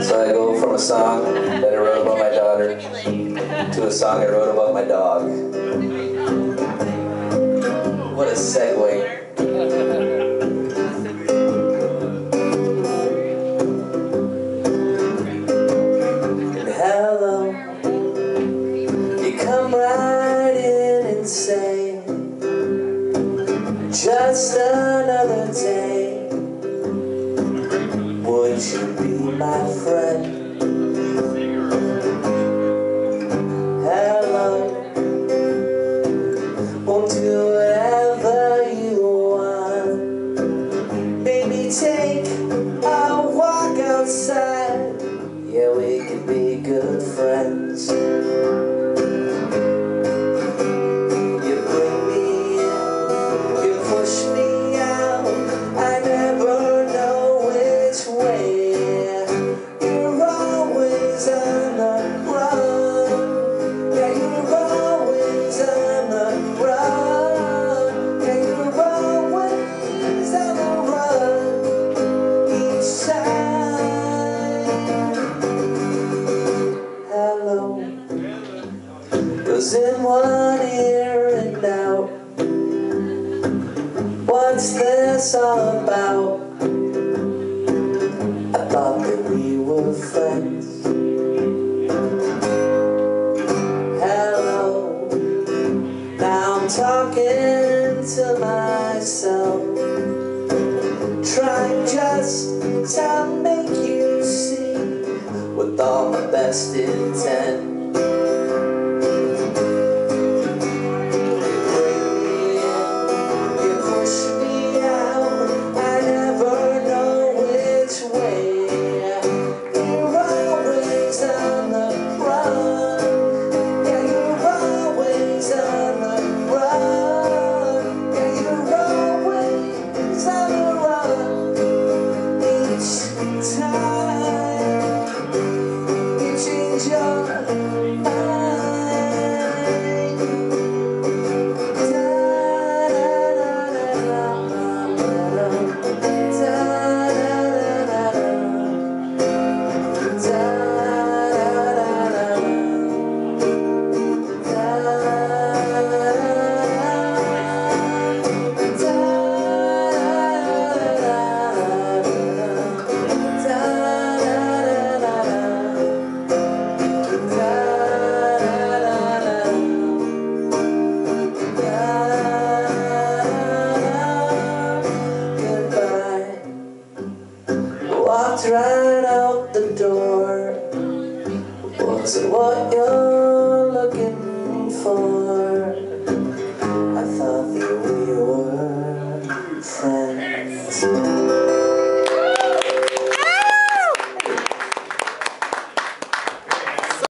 So I go from a song that I wrote about my daughter to a song I wrote about my dog. What a segue. And hello, you come right in and say, just another day, would you be my friend? Hello, won't do whatever you want. Maybe take a walk outside. Yeah, we could be good friends. You bring me in, you push me out. I never know which way. You're always on the run. Yeah, you're always on the run. Yeah, you're always on the run. Each time. Hello goes in one ear and out. What's this all about? I thought that we were friends. Hello, now I'm talking to myself, trying just to make you see with all my best intent. Walked right out the door. Was it what you're looking for? I thought that we were friends.